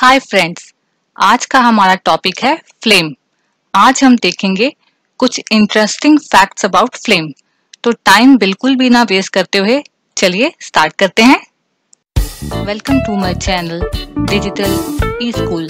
Hi friends, आज का हमारा टॉपिक है फ्लेम। आज हम देखेंगे कुछ इंटरेस्टिंग फैक्ट्स अबाउट फ्लेम। तो टाइम बिल्कुल भी ना वेस्ट करते हुए चलिए स्टार्ट करते हैं। Welcome to my channel digital e school.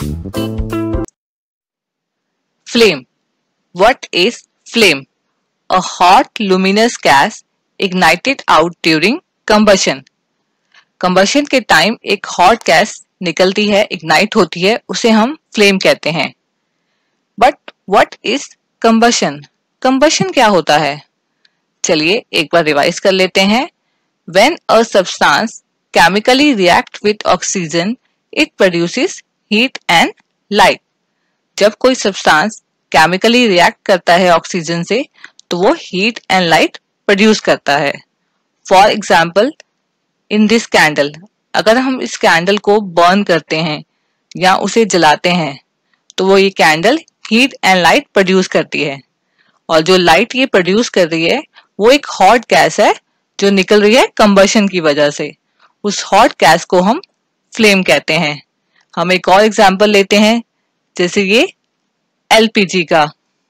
Flame. What is flame? A hot luminous gas ignited out during combustion. Combustion के टाइम एक हॉट गैस निकलती है, इग्नाइट होती है, उसे हम फ्लेम कहते हैं। But what is combustion? Combustion क्या होता है? चलिए एक बार रिवाइज कर लेते हैं। When a substance chemically react with oxygen, it produces heat and light. जब कोई सब्सटेंस केमिकली रिएक्ट करता है ऑक्सीजन से, तो वो हीट एंड लाइट प्रोड्यूस करता है। For example, in this candle, अगर हम इस कैंडल को बर्न करते हैं या उसे जलाते हैं, तो वो ये candle heat and light produce करती है। और जो लाइट ये प्रोड्यूस कर रही है वो एक हॉट गैस है जो निकल रही है कंबशन की वजह से। उस हॉट गैस को हम फ्लेम कहते हैं। हम एक और एग्जांपल लेते हैं, जैसे ये एलपीजी का।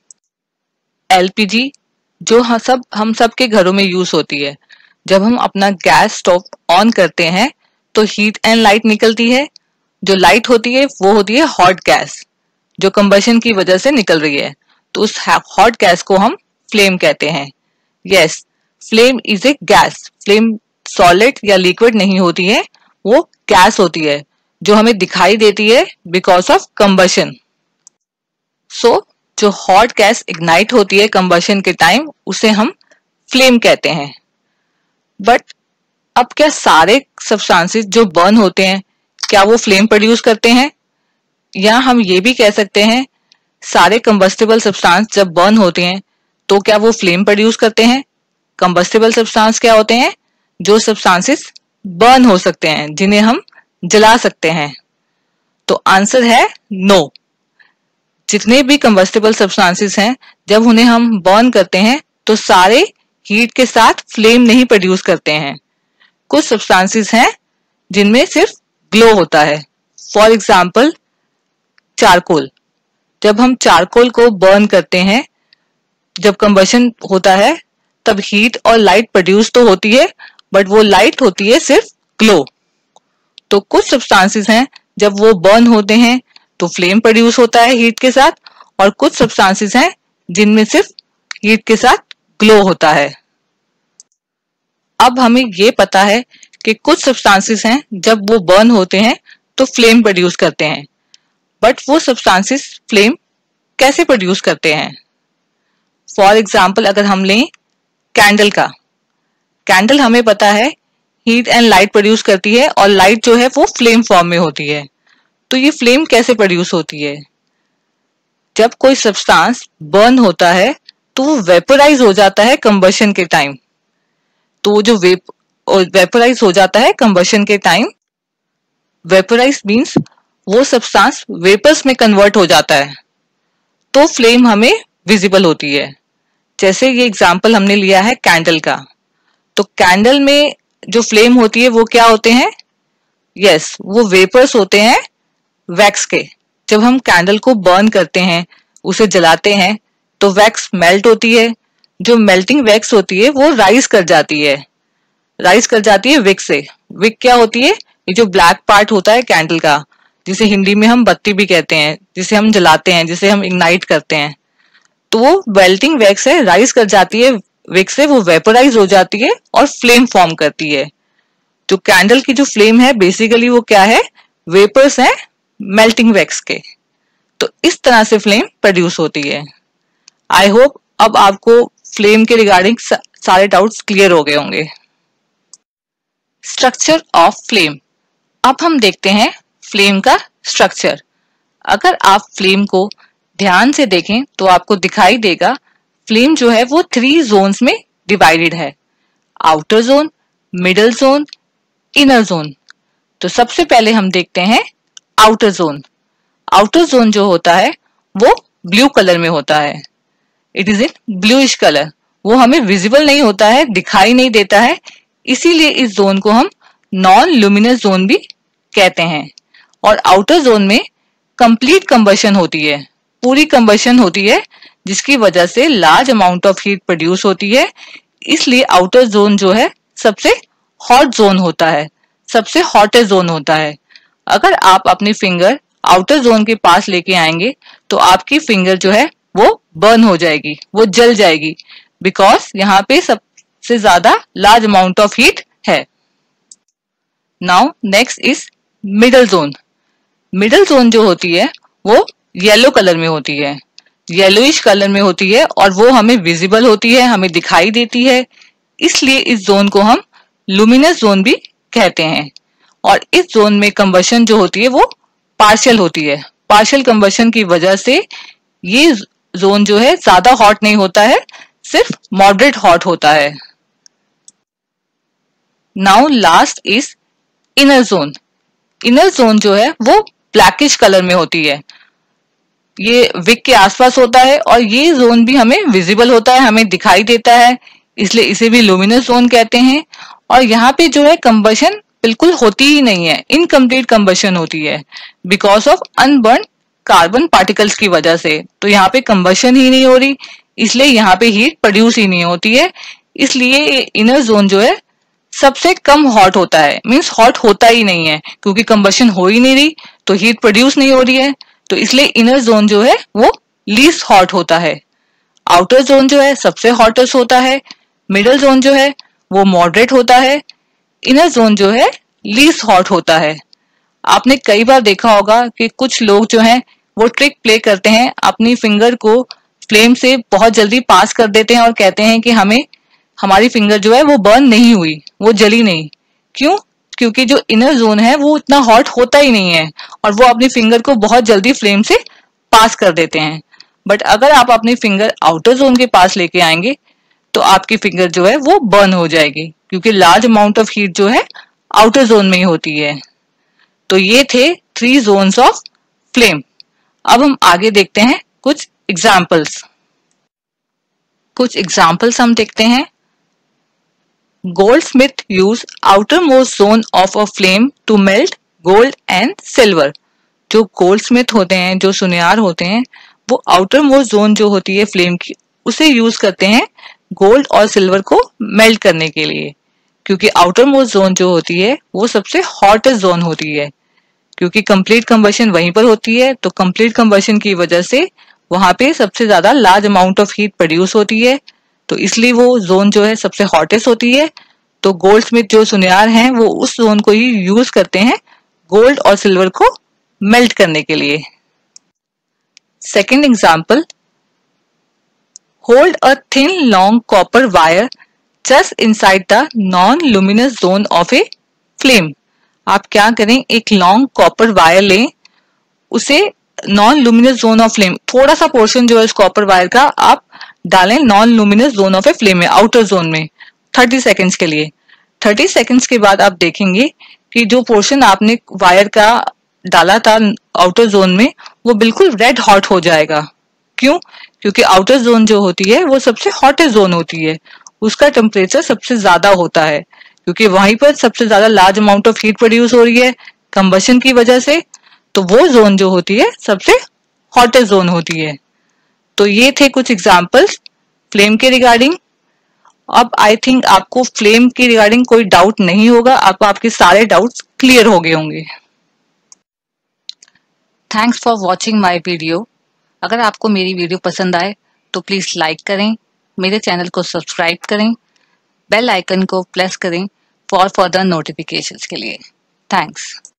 एलपीजी जो हम सब के घरों में यूज होती है। जब हम अपना गैस स्टोव ऑन करते हैं तो हीट एंड लाइट निकलती है। जो लाइट होती है वो होती है हॉट गैस जो कंबशन की वजह से निकल रही है। तो उस हॉट गैस को हम फ्लेम कहते हैं। Yes, flame is a gas. Flame solid या लिक्विड नहीं होती है, वो गैस होती है जो हमें दिखाई देती है बिकॉज ऑफ कंबशन। सो जो हॉट गैस इग्नाइट होती है कंबशन के टाइम, उसे हम फ्लेम कहते हैं। बट अब क्या सारे सब्सटेंसेस जो बर्न होते हैं, क्या वो फ्लेम प्रोड्यूस करते हैं? या हम ये भी कह सकते हैं, सारे कंबस्टिबल सब्सटेंस जब बर्न होते हैं तो क्या वो फ्लेम प्रोड्यूस करते हैं? कंबस्टिबल सब्सटेंस क्या होते हैं? जो सब्सटेंसेस बर्न हो सकते हैं, जिन्हें हम जला सकते हैं। तो आंसर है नो। जितने भी कंबस्टिबल सब्सटेंसेस हैं, जब उन्हें हम बर्न करते हैं तो सारे हीट के साथ फ्लेम नहीं प्रोड्यूस करते हैं। कुछ सब्सटेंसेस हैं जिनमें सिर्फ ग्लो होता है। For example, charcoal. जब हम चारकोल को बर्न करते हैं, जब कंबशन होता है, तब हीट और लाइट प्रोड्यूस तो होती है, बट वो लाइट होती है सिर्फ ग्लो। तो कुछ सब्सटेंसेस हैं जब वो बर्न होते हैं तो फ्लेम प्रोड्यूस होता है हीट के साथ, और कुछ सब्सटेंसेस हैं जिनमें सिर्फ हीट के साथ ग्लो होता है। अब हमें ये पता है कि कुछ सब्सटेंसेस हैं जब वो बर्न होते हैं तो फ्लेम प्रोड्यूस करते हैं। बट वो सब्सटेंसेस फ्लेम कैसे प्रोड्यूस करते हैं? फॉर एग्जाम्पल, अगर हम लें कैंडल का। कैंडल हमें पता है हीट एंड लाइट प्रोड्यूस करती है, और लाइट जो है वो फ्लेम फॉर्म में होती है। तो ये फ्लेम कैसे प्रोड्यूस होती है? जब कोई सब्सटेंस बर्न होता है तो वो वेपोराइज हो जाता है कंबशन के टाइम। तो जो वेपोराइज हो जाता है कंबशन के टाइम, वेपोराइज मींस वो सब्सटेंस वेपर्स में कन्वर्ट हो जाता है, तो फ्लेम हमें विजिबल होती है। जैसे ये एग्जांपल हमने लिया है कैंडल का। तो कैंडल में जो फ्लेम होती है वो क्या होते हैं? यस, वो वेपर्स होते हैं वैक्स के। जब हम कैंडल को बर्न करते हैं, उसे जलाते हैं, तो वैक्स मेल्ट होती है। जो मेल्टिंग वैक्स होती है वो राइज कर जाती है विक से। विक क्या होती है? ये जो ब्लैक पार्ट होता है कैंडल का, जिसे हिंदी में हम बत्ती भी कहते हैं, जिसे हम जलाते हैं, जिसे हम इग्नाइट करते हैं। तो वो मेल्टिंग वैक्स है, राइज कर जाती है विक से, वो वेपोराइज हो जाती है और फ्लेम फॉर्म करती है। तो कैंडल की जो फ्लेम है बेसिकली वो क्या है? वेपर्स है मेल्टिंग वैक्स के। तो इस तरह से फ्लेम प्रोड्यूस होती है। आई होप अब आपको फ्लेम के रिगार्डिंग सारे डाउट्स क्लियर हो गए होंगे। Structure of flame. अब हम देखते हैं फ्लेम का स्ट्रक्चर। अगर आप फ्लेम को ध्यान से देखें तो आपको दिखाई देगा फ्लेम जो है वो 3 जोन्स में डिवाइडेड है। Outer zone, middle zone, inner zone. तो सबसे पहले हम देखते हैं आउटर जोन। आउटर जोन जो होता है वो ब्लू कलर में होता है। It is in bluish colour. वो हमें विजिबल नहीं होता है, दिखाई नहीं देता है, इसीलिए इस जोन को हम नॉन लुमिनस जोन भी कहते हैं। और आउटर जोन में कंप्लीट कंबशन होती है, पूरी कंबशन होती है, जिसकी वजह से large amount of heat produce होती है। इसलिए आउटर जोन जो है सबसे हॉट जोन होता है, सबसे हॉटेस्ट जोन होता है। अगर आप अपनी फिंगर आउटर जोन के पास लेके आएंगे तो आपकी फिंगर जो है वो बर्न हो जाएगी, वो जल जाएगी, बिकॉज यहाँ पे सबसे ज्यादा लार्ज अमाउंट ऑफ हीट है। Now next is middle zone. Middle zone जो होती है वो येलो कलर में होती है, येलोइश कलर में होती है, और वो हमें विजिबल होती है, हमें दिखाई देती है। इसलिए इस जोन को हम लुमिनस जोन भी कहते हैं। और इस जोन में कंबशन जो होती है वो पार्शियल होती है। पार्शियल कंबशन की वजह से ये जोन जो है ज्यादा हॉट नहीं होता है, सिर्फ मॉडरेट हॉट होता है। Now last is inner zone. Inner zone जो है वो ब्लैकिश कलर में होती है, ये विक के आसपास होता है, और ये जोन भी हमें विजिबल होता है, हमें दिखाई देता है, इसलिए इसे भी लुमिनस जोन कहते हैं। और यहाँ पे जो है कंबशन बिल्कुल होती ही नहीं है, इनकम्प्लीट कंबशन होती है because of unburnt carbon particles की वजह से। तो यहाँ पे कंबशन ही नहीं हो रही, इसलिए यहाँ पे हीट प्रोड्यूस ही नहीं होती है। इसलिए इनर जोन जो है सबसे कम हॉट होता है, मीन्स हॉट होता ही नहीं है, क्योंकि कंबशन हो ही नहीं रही तो हीट प्रोड्यूस नहीं हो रही है। तो इसलिए इनर जोन जो है वो लीस्ट हॉट होता है। आउटर जोन जो है सबसे हॉटेस्ट होता है, मिडल जोन जो है वो मॉडरेट होता है, इनर जोन जो है लीस्ट हॉट होता है। आपने कई बार देखा होगा कि कुछ लोग जो हैं वो ट्रिक प्ले करते हैं, अपनी फिंगर को फ्लेम से बहुत जल्दी पास कर देते हैं और कहते हैं कि हमारी फिंगर जो है वो बर्न नहीं हुई, वो जली नहीं। क्यों? क्योंकि जो इनर जोन है वो इतना हॉट होता ही नहीं है, और वो अपनी फिंगर को बहुत जल्दी फ्लेम से पास कर देते हैं। बट अगर आप अपनी फिंगर आउटर जोन के पास लेके आएंगे तो आपकी फिंगर जो है वो बर्न हो जाएगी, क्योंकि लार्ज अमाउंट ऑफ हीट जो है आउटर जोन में ही होती है। तो ये थे 3 जोन्स ऑफ फ्लेम। अब हम आगे देखते हैं कुछ एग्जाम्पल्स। हम देखते हैं। Goldsmith use outermost zone of a flame to melt gold and silver। जो गोल्डस्मिथ होते हैं, जो सुनियार होते हैं, वो आउटर मोस्ट जोन जो होती है फ्लेम की, उसे यूज करते हैं गोल्ड और सिल्वर को मेल्ट करने के लिए, क्योंकि आउटर मोस्ट जोन जो होती है वो सबसे हॉटेस्ट जोन होती है, क्योंकि कंप्लीट कंबशन वहीं पर होती है। तो कंप्लीट कंबशन की वजह से वहां पे सबसे ज्यादा large amount of heat produce होती है, तो इसलिए वो जोन जो है सबसे हॉटेस्ट होती है। तो गोल्डस्मिथ जो सुनियार हैं वो उस जोन को ही यूज करते हैं गोल्ड और सिल्वर को मेल्ट करने के लिए। Second example, hold a thin long copper wire just inside the non luminous zone of a flame. आप क्या करें, एक लॉन्ग कॉपर वायर लें, उसे non luminous zone of flame, थोड़ा सा पोर्शन जो है उस कॉपर वायर का आप डालें non luminous zone of a flame में, आउटर जोन में 30 सेकेंड्स के लिए। 30 सेकेंड्स के बाद आप देखेंगे कि जो पोर्शन आपने वायर का डाला था आउटर जोन में वो बिल्कुल रेड हॉट हो जाएगा। क्यों? क्योंकि आउटर जोन जो होती है वो सबसे हॉटेस्ट जोन होती है, उसका टेम्परेचर सबसे ज्यादा होता है, क्योंकि वहीं पर सबसे ज्यादा large amount of heat produce हो रही है कंबशन की वजह से। तो वो जोन जो होती है सबसे हॉटेस्ट जोन होती है। तो ये थे कुछ एग्जाम्पल्स फ्लेम के रिगार्डिंग। अब आई थिंक आपको फ्लेम के रिगार्डिंग कोई डाउट नहीं होगा, आपके सारे डाउट्स क्लियर हो गए होंगे। Thanks for watching my video. अगर आपको मेरी वीडियो पसंद आए तो प्लीज लाइक करें, मेरे चैनल को सब्सक्राइब करें, बेल आइकन को प्रेस करें फॉर फर्दर नोटिफिकेशंस के लिए। थैंक्स।